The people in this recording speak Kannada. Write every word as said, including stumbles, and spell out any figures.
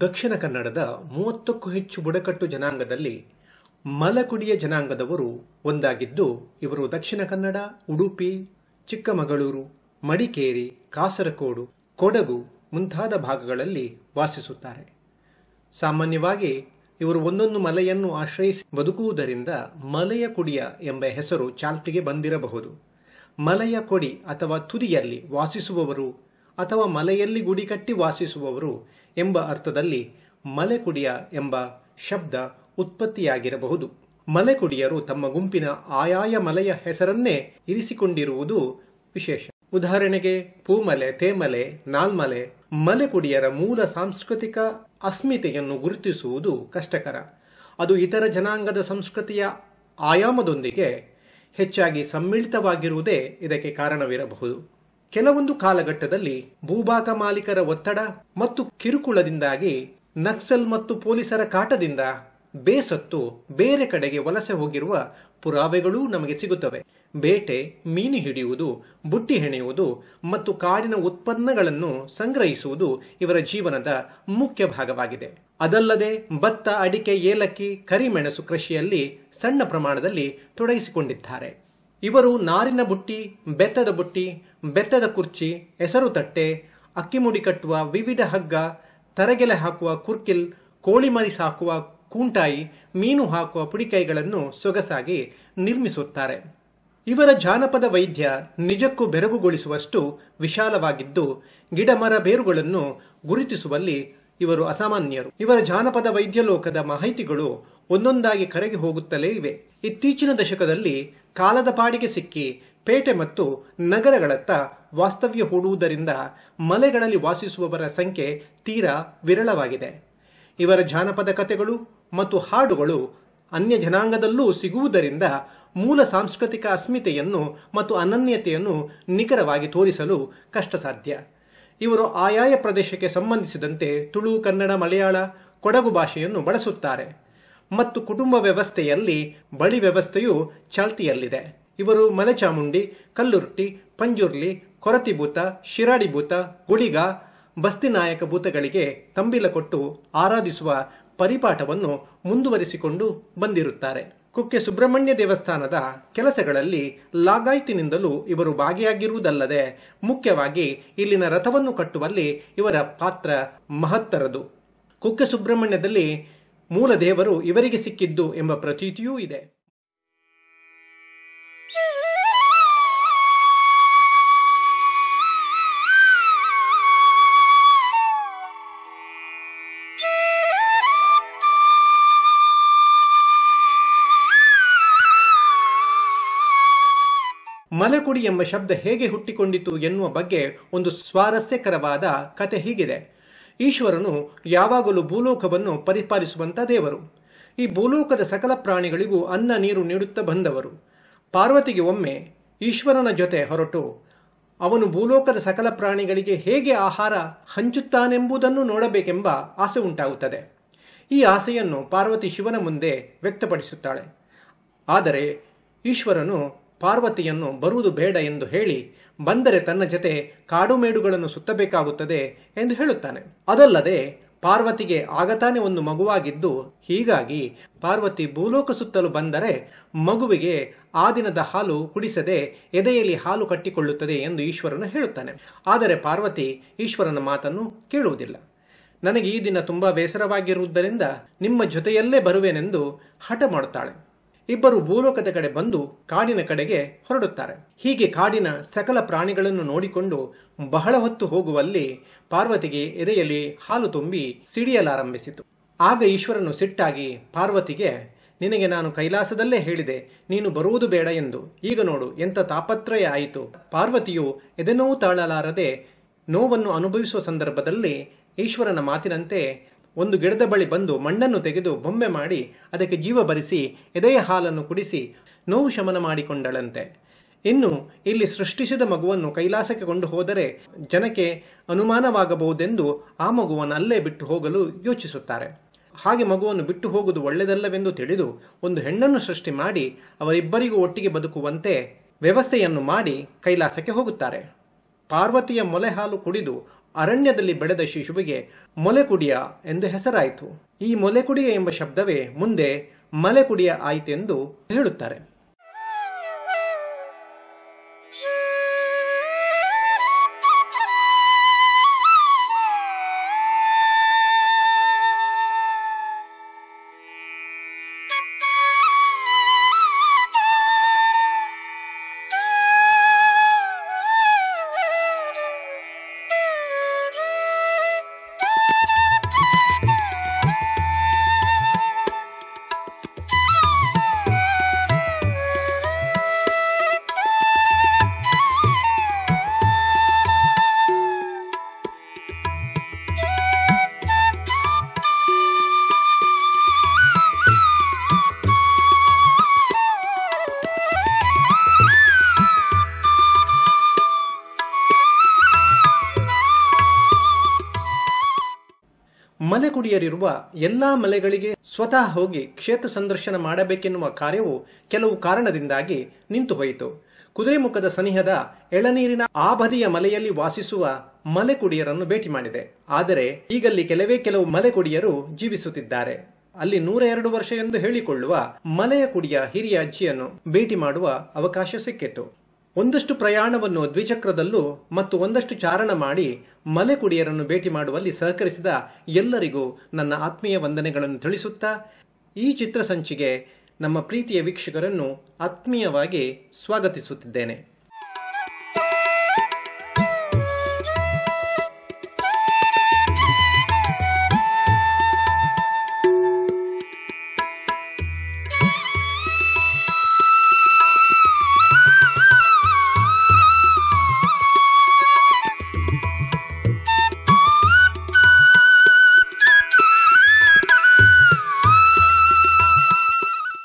ದಕ್ಷಿಣ ಕನ್ನಡದ ಮೂವತ್ತಕ್ಕೂ ಹೆಚ್ಚು ಬುಡಕಟ್ಟು ಜನಾಂಗದಲ್ಲಿ ಮಲಕುಡಿಯ ಜನಾಂಗದವರು ಒಂದಾಗಿದ್ದು, ಇವರು ದಕ್ಷಿಣ ಕನ್ನಡ, ಉಡುಪಿ, ಚಿಕ್ಕಮಗಳೂರು, ಮಡಿಕೇರಿ, ಕಾಸರಗೋಡು, ಕೊಡಗು ಮುಂತಾದ ಭಾಗಗಳಲ್ಲಿ ವಾಸಿಸುತ್ತಾರೆ. ಸಾಮಾನ್ಯವಾಗಿ ಇವರು ಒಂದೊಂದು ಮಲೆಯನ್ನು ಆಶ್ರಯಿಸಿ ಬದುಕುವುದರಿಂದ ಮಲೆಯ ಕುಡಿಯ ಎಂಬ ಹೆಸರು ಚಾಲ್ತಿಗೆ ಬಂದಿರಬಹುದು. ಮಲೆಯ ಕೊಡಿ ಅಥವಾ ತುದಿಯಲ್ಲಿ ವಾಸಿಸುವವರು ಅಥವಾ ಮಲೆಯಲ್ಲಿ ಗುಡಿ ಕಟ್ಟಿ ವಾಸಿಸುವವರು ಎಂಬ ಅರ್ಥದಲ್ಲಿ ಮಲೆಕುಡಿಯ ಎಂಬ ಶಬ್ದ ಉತ್ಪತ್ತಿಯಾಗಿರಬಹುದು. ಮಲೆಕುಡಿಯರು ತಮ್ಮ ಗುಂಪಿನ ಆಯಾಯ ಮಲೆಯ ಹೆಸರನ್ನೇ ಇರಿಸಿಕೊಂಡಿರುವುದು ವಿಶೇಷ. ಉದಾಹರಣೆಗೆ ಪೂಮಲೆ, ತೇಮಲೆ, ನಾಲ್ಮಲೆ. ಮಲೆಕುಡಿಯರ ಮೂಲ ಸಾಂಸ್ಕೃತಿಕ ಅಸ್ಮಿತೆಯನ್ನು ಗುರುತಿಸುವುದು ಕಷ್ಟಕರ. ಅದು ಇತರ ಜನಾಂಗದ ಸಂಸ್ಕೃತಿಯ ಆಯಾಮದೊಂದಿಗೆ ಹೆಚ್ಚಾಗಿ ಸಮ್ಮಿಳಿತವಾಗಿರುವುದೇ ಇದಕ್ಕೆ ಕಾರಣವಿರಬಹುದು. ಕೆಲವೊಂದು ಕಾಲಘಟ್ಟದಲ್ಲಿ ಭೂಭಾಗ ಮಾಲೀಕರ ಒತ್ತಡ ಮತ್ತು ಕಿರುಕುಳದಿಂದಾಗಿ ನಕ್ಸಲ್ ಮತ್ತು ಪೊಲೀಸರ ಕಾಟದಿಂದ ಬೇಸತ್ತು ಬೇರೆ ಕಡೆಗೆ ವಲಸೆ ಹೋಗಿರುವ ಪುರಾವೆಗಳೂ ನಮಗೆ ಸಿಗುತ್ತವೆ. ಬೇಟೆ, ಮೀನು ಹಿಡಿಯುವುದು, ಬುಟ್ಟಿ ಹೆಣೆಯುವುದು ಮತ್ತು ಕಾಡಿನ ಉತ್ಪನ್ನಗಳನ್ನು ಸಂಗ್ರಹಿಸುವುದು ಇವರ ಜೀವನದ ಮುಖ್ಯ ಭಾಗವಾಗಿದೆ. ಅದಲ್ಲದೆ ಭತ್ತ, ಅಡಿಕೆ, ಏಲಕ್ಕಿ, ಕರಿಮೆಣಸು ಕೃಷಿಯಲ್ಲಿ ಸಣ್ಣ ಪ್ರಮಾಣದಲ್ಲಿ ತೊಡಗಿಸಿಕೊಂಡಿದ್ದಾರೆ. ಇವರು ನಾರಿನ ಬುಟ್ಟಿ, ಬೆತ್ತದ ಬುಟ್ಟಿ, ಬೆತ್ತದ ಕುರ್ಚಿ, ಹೆಸರು ತಟ್ಟೆ, ಅಕ್ಕಿಮುಡಿ ಕಟ್ಟುವ ವಿವಿಧ ಹಗ್ಗ, ತರಗೆಲೆ ಹಾಕುವ ಕುರ್ಕಿಲ್, ಕೋಳಿ ಮರಿ ಸಾಕುವ ಕೂಂಟಾಯಿ, ಮೀನು ಹಾಕುವ ಪುಡಿಕೈಗಳನ್ನು ಸೊಗಸಾಗಿ ನಿರ್ಮಿಸುತ್ತಾರೆ. ಇವರ ಜಾನಪದ ವೈದ್ಯ ನಿಜಕ್ಕೂ ಬೆರಗುಗೊಳಿಸುವಷ್ಟು ವಿಶಾಲವಾಗಿದ್ದು, ಗಿಡ ಮರ ಬೇರುಗಳನ್ನು ಗುರುತಿಸುವಲ್ಲಿ ಇವರು ಅಸಾಮಾನ್ಯರು. ಇವರ ಜಾನಪದ ವೈದ್ಯ ಲೋಕದ ಮಾಹಿತಿಗಳು ಒಂದೊಂದಾಗಿ ಕರಗಿ ಹೋಗುತ್ತಲೇ ಇವೆ. ಇತ್ತೀಚಿನ ದಶಕದಲ್ಲಿ ಕಾಲದ ಪಾಡಿಗೆ ಸಿಕ್ಕಿ ಪೇಟೆ ಮತ್ತು ನಗರಗಳತ್ತ ವಾಸ್ತವ್ಯ ಹೂಡುವುದರಿಂದ ಮಲೆಗಳಲ್ಲಿ ವಾಸಿಸುವವರ ಸಂಖ್ಯೆ ತೀರಾ ವಿರಳವಾಗಿದೆ. ಇವರ ಜಾನಪದ ಕಥೆಗಳು ಮತ್ತು ಹಾಡುಗಳು ಅನ್ಯ ಜನಾಂಗದಲ್ಲೂ ಸಿಗುವುದರಿಂದ ಮೂಲ ಸಾಂಸ್ಕೃತಿಕ ಅಸ್ಮಿತೆಯನ್ನು ಮತ್ತು ಅನನ್ಯತೆಯನ್ನು ನಿಖರವಾಗಿ ತೋರಿಸಲು ಕಷ್ಟ ಸಾಧ್ಯ. ಇವರು ಆಯಾಯ ಪ್ರದೇಶಕ್ಕೆ ಸಂಬಂಧಿಸಿದಂತೆ ತುಳು, ಕನ್ನಡ, ಮಲಯಾಳ, ಕೊಡಗು ಭಾಷೆಯನ್ನು ಬಳಸುತ್ತಾರೆ ಮತ್ತು ಕುಟುಂಬ ವ್ಯವಸ್ಥೆಯಲ್ಲಿ ಬಳಿ ವ್ಯವಸ್ಥೆಯು ಚಾಲ್ತಿಯಲ್ಲಿದೆ. ಇವರು ಮಲೆಚಾಮುಂಡಿ, ಕಲ್ಲುರ್ಟಿ, ಪಂಜುರ್ಲಿ, ಕೊರತಿಭೂತ, ಶಿರಾಡಿಭೂತ, ಗುಳಿಗ, ಬಸ್ತಿನಾಯಕ ಭೂತಗಳಿಗೆ ತಂಬಿಲ ಕೊಟ್ಟು ಆರಾಧಿಸುವ ಪರಿಪಾಠವನ್ನು ಮುಂದುವರಿಸಿಕೊಂಡು ಬಂದಿರುತ್ತಾರೆ. ಕುಕ್ಕೆ ಸುಬ್ರಹ್ಮಣ್ಯ ದೇವಸ್ಥಾನದ ಕೆಲಸಗಳಲ್ಲಿ ಲಾಗಾಯತಿನಿಂದಲೂ ಇವರು ಭಾಗಿಯಾಗಿರುವುದಲ್ಲದೆ ಮುಖ್ಯವಾಗಿ ಇಲ್ಲಿನ ರಥವನ್ನು ಕಟ್ಟುವಲ್ಲಿ ಇವರ ಪಾತ್ರ ಮಹತ್ತರದು. ಕುಕ್ಕೆ ಸುಬ್ರಹ್ಮಣ್ಯದಲ್ಲಿ ಮೂಲ ದೇವರು ಇವರಿಗೆ ಸಿಕ್ಕಿದ್ದು ಎಂಬ ಪ್ರತೀತಿಯೂ ಇದೆ. ಮಲೆಕುಡಿ ಎಂಬ ಶಬ್ದ ಹೇಗೆ ಹುಟ್ಟಿಕೊಂಡಿತು ಎನ್ನುವ ಬಗ್ಗೆ ಒಂದು ಸ್ವಾರಸ್ಯಕರವಾದ ಕತೆ ಹೀಗಿದೆ. ಈಶ್ವರನು ಯಾವಾಗಲೂ ಭೂಲೋಕವನ್ನು ಪರಿಪಾಲಿಸುವಂತ ದೇವರು. ಈ ಭೂಲೋಕದ ಸಕಲ ಪ್ರಾಣಿಗಳಿಗೂ ಅನ್ನ ನೀರು ನೀಡುತ್ತಾ ಬಂದವರು. ಪಾರ್ವತಿಗೆ ಒಮ್ಮೆ ಈಶ್ವರನ ಜೊತೆ ಹೊರಟು ಅವನು ಭೂಲೋಕದ ಸಕಲ ಪ್ರಾಣಿಗಳಿಗೆ ಹೇಗೆ ಆಹಾರ ಹಂಚುತ್ತಾನೆಂಬುದನ್ನು ನೋಡಬೇಕೆಂಬ ಆಸೆ ಉಂಟಾಗುತ್ತದೆ. ಈ ಆಸೆಯನ್ನು ಪಾರ್ವತಿ ಶಿವನ ಮುಂದೆ ವ್ಯಕ್ತಪಡಿಸುತ್ತಾಳೆ. ಆದರೆ ಈಶ್ವರನು ಪಾರ್ವತಿಯನ್ನು ಬರುವುದು ಬೇಡ ಎಂದು ಹೇಳಿ, ಬಂದರೆ ತನ್ನ ಜೊತೆ ಕಾಡು ಮೇಡುಗಳನ್ನು ಸುತ್ತಬೇಕಾಗುತ್ತದೆ ಎಂದು ಹೇಳುತ್ತಾನೆ. ಅದಲ್ಲದೆ ಪಾರ್ವತಿಗೆ ಆಗತಾನೆ ಒಂದು ಮಗುವಾಗಿದ್ದು, ಹೀಗಾಗಿ ಪಾರ್ವತಿ ಭೂಲೋಕ ಸುತ್ತಲು ಬಂದರೆ ಮಗುವಿಗೆ ಆ ದಿನದ ಹಾಲು ಕುಡಿಸದೆ ಎದೆಯಲ್ಲಿ ಹಾಲು ಕಟ್ಟಿಕೊಳ್ಳುತ್ತದೆ ಎಂದು ಈಶ್ವರನು ಹೇಳುತ್ತಾನೆ. ಆದರೆ ಪಾರ್ವತಿ ಈಶ್ವರನ ಮಾತನ್ನು ಕೇಳುವುದಿಲ್ಲ. ನನಗೆ ಈ ದಿನ ತುಂಬಾ ಬೇಸರವಾಗಿರುವುದರಿಂದ ನಿಮ್ಮ ಜೊತೆಯಲ್ಲೇ ಬರುವೆನೆಂದು ಹಠ ಮಾಡುತ್ತಾಳೆ. ಇಬ್ಬರು ಭೂಲೋಕದ ಕಡೆ ಬಂದು ಕಾಡಿನ ಕಡೆಗೆ ಹೊರಡುತ್ತಾರೆ. ಹೀಗೆ ಕಾಡಿನ ಸಕಲ ಪ್ರಾಣಿಗಳನ್ನು ನೋಡಿಕೊಂಡು ಬಹಳ ಹೊತ್ತು ಹೋಗುವಲ್ಲಿ ಪಾರ್ವತಿಗೆ ಎದೆಯಲ್ಲಿ ಹಾಲು ತುಂಬಿ ಸಿಡಿಯಲಾರಂಭಿಸಿತು. ಆಗ ಈಶ್ವರನು ಸಿಟ್ಟಾಗಿ ಪಾರ್ವತಿಗೆ, ನಿನಗೆ ನಾನು ಕೈಲಾಸದಲ್ಲೇ ಹೇಳಿದೆ ನೀನು ಬರುವುದು ಬೇಡ ಎಂದು. ಈಗ ನೋಡು ಎಂಥ ತಾಪತ್ರಯ ಆಯಿತು. ಪಾರ್ವತಿಯು ಎದೆನೋವು ತಾಳಲಾರದೆ ನೋವನ್ನು ಅನುಭವಿಸುವ ಸಂದರ್ಭದಲ್ಲಿ ಈಶ್ವರನ ಮಾತಿನಂತೆ ಒಂದು ಗಿಡದ ಬಳಿ ಬಂದು ಮಣ್ಣನ್ನು ತೆಗೆದು ಬೊಂಬೆ ಮಾಡಿ ಅದಕ್ಕೆ ಜೀವ ಬರಿಸಿ ಎದೆಯ ಹಾಲನ್ನು ಕುಡಿಸಿ ನೋವು ಶಮನ ಮಾಡಿಕೊಂಡಳಂತೆ. ಇನ್ನು ಇಲ್ಲಿ ಸೃಷ್ಟಿಸಿದ ಮಗುವನ್ನು ಕೈಲಾಸಕ್ಕೆ ಕೊಂಡು ಹೋದರೆ ಜನಕ್ಕೆ ಅನುಮಾನವಾಗಬಹುದೆಂದು ಆ ಮಗುವನ್ನು ಅಲ್ಲೇ ಬಿಟ್ಟು ಹೋಗಲು ಯೋಚಿಸುತ್ತಾರೆ. ಹಾಗೆ ಮಗುವನ್ನು ಬಿಟ್ಟು ಹೋಗುವುದು ಒಳ್ಳೆಯದಲ್ಲವೆಂದು ತಿಳಿದು ಒಂದು ಹೆಣ್ಣನ್ನು ಸೃಷ್ಟಿ ಮಾಡಿ ಅವರಿಬ್ಬರಿಗೂ ಒಟ್ಟಿಗೆ ಬದುಕುವಂತೆ ವ್ಯವಸ್ಥೆಯನ್ನು ಮಾಡಿ ಕೈಲಾಸಕ್ಕೆ ಹೋಗುತ್ತಾರೆ. ಪಾರ್ವತಿಯ ಮೊಲೆ ಹಾಲು ಕುಡಿದು ಅರಣ್ಯದಲ್ಲಿ ಬೆಳೆದ ಶಿಶುವಿಗೆ ಮೊಲೆಕುಡಿಯ ಎಂದು ಹೆಸರಾಯಿತು. ಈ ಮೊಲೆಕುಡಿಯ ಎಂಬ ಶಬ್ದವೇ ಮುಂದೆ ಮಲೆಕುಡಿಯ ಆಯಿತೆಂದು ಹೇಳುತ್ತಾರೆ. ಮಲೆಕುಡಿಯರಿರುವ ಎಲ್ಲಾ ಮಲೆಗಳಿಗೆ ಸ್ವತಃ ಹೋಗಿ ಕ್ಷೇತ್ರ ಸಂದರ್ಶನ ಮಾಡಬೇಕೆನ್ನುವ ಕಾರ್ಯವು ಕೆಲವು ಕಾರಣದಿಂದಾಗಿ ನಿಂತು ಹೋಯಿತು. ಕುದುರೆಮುಖದ ಸನಿಹದ ಎಳನೀರಿನ ಆ ಬದಿಯ ಮಲೆಯಲ್ಲಿ ವಾಸಿಸುವ ಮಲೆಕುಡಿಯರನ್ನು ಭೇಟಿ ಮಾಡಿದೆ. ಆದರೆ ಈಗಲ್ಲಿ ಕೆಲವೇ ಕೆಲವು ಮಲೆಕುಡಿಯರು ಜೀವಿಸುತ್ತಿದ್ದಾರೆ. ಅಲ್ಲಿ ನೂರ ಎರಡು ವರ್ಷ ಎಂದು ಹೇಳಿಕೊಳ್ಳುವ ಮಲೆಯ ಕುಡಿಯ ಹಿರಿಯ ಅಜ್ಜಿಯನ್ನು ಭೇಟಿ ಮಾಡುವ ಅವಕಾಶ ಸಿಕ್ಕಿತು. ಒಂದಷ್ಟು ಪ್ರಯಾಣವನ್ನು ದ್ವಿಚಕ್ರದಲ್ಲೂ ಮತ್ತು ಒಂದಷ್ಟು ಚಾರಣ ಮಾಡಿ ಮಲೆಕುಡಿಯರನ್ನು ಭೇಟಿ ಮಾಡುವಲ್ಲಿ ಸಹಕರಿಸಿದ ಎಲ್ಲರಿಗೂ ನನ್ನ ಆತ್ಮೀಯ ವಂದನೆಗಳನ್ನು ತಿಳಿಸುತ್ತಾ ಈ ಚಿತ್ರಸಂಚಿಗೆ ನಮ್ಮ ಪ್ರೀತಿಯ ವೀಕ್ಷಕರನ್ನು ಆತ್ಮೀಯವಾಗಿ ಸ್ವಾಗತಿಸುತ್ತಿದ್ದೇನೆ.